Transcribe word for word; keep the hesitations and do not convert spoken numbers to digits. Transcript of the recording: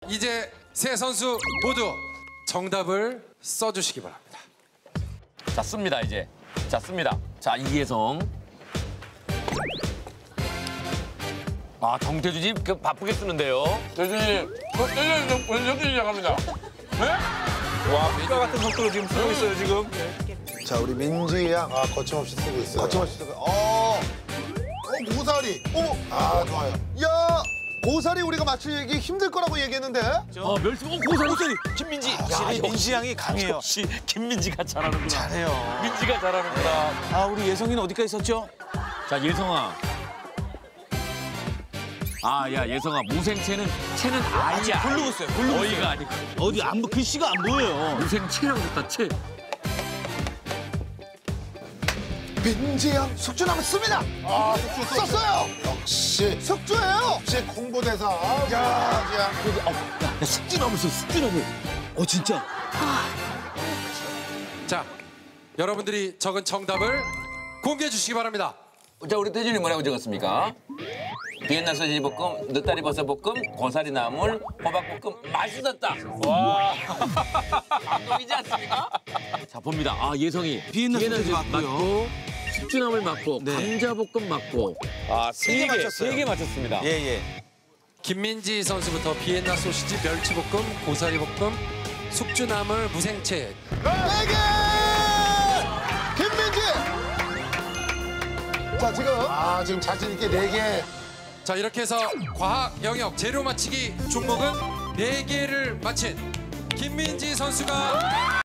이제 세 선수 모두 정답을 써주시기 바랍니다. 자, 씁니다, 이제. 자, 씁니다. 자, 이혜성. 아, 정태준이 그 바쁘게 쓰는데요. 대준이, 어, 대준이 좀 왼쪽이 시작합니다. 네? 와, 국가 같은 속도로 지금 쓰고 있어요, 지금. 자, 우리 민지 양. 아, 거침없이 쓰고 있어요. 거침없이 쓰고. 어, 어, 고사리. 어, 아, 좋아요. 야, 고사리 우리가 맞추기 힘들 거라고 얘기했는데. 어, 멸치, 어, 고사리. 고사리. 김민지. 야, 확실히 역시, 민지 양이 강해요. 역시 김민지가 잘하는구나. 잘해요. 민지가 잘하는구나. 아, 우리 예성이는 어디까지 있었죠? 자, 예성아. 아, 야, 예성아. 무생채는, 채는 아이야. 글로 있어요, 글로 어이가 아니고. 어디 안 보, 글씨가 안 보여요. 무생채라고 했다, 채. 민지 양 숙주나무 씁니다. 아, 숙주 썼어요. 역시 숙주예요. 역시 홍보대사. 야, 민지 양. 어, 야, 숙주나무 써, 숙주나무. 어, 진짜. 자, 여러분들이 적은 정답을 공개해 주시기 바랍니다. 자, 우리 태준이 뭐라고 적었습니까? 비엔나 소시지 볶음, 느타리 버섯 볶음, 고사리 나물, 호박 볶음 맛있었다. 와, 감동이지 않습니까? 자, 봅니다. 아, 예성이 비엔나 소시지 맞고요. 숙주나물 맞고, 네. 감자볶음 맞고. 아, 세 개 맞췄어요. 세 개 맞췄습니다. 예, 예. 김민지 선수부터 비엔나 소시지, 멸치볶음, 고사리볶음, 숙주나물, 무생채. 네 개! 김민지! 자, 지금. 아, 지금 자신있게 네 개. 자, 이렇게 해서 과학 영역 재료 맞히기 종목은 네 개를 맞힌 김민지 선수가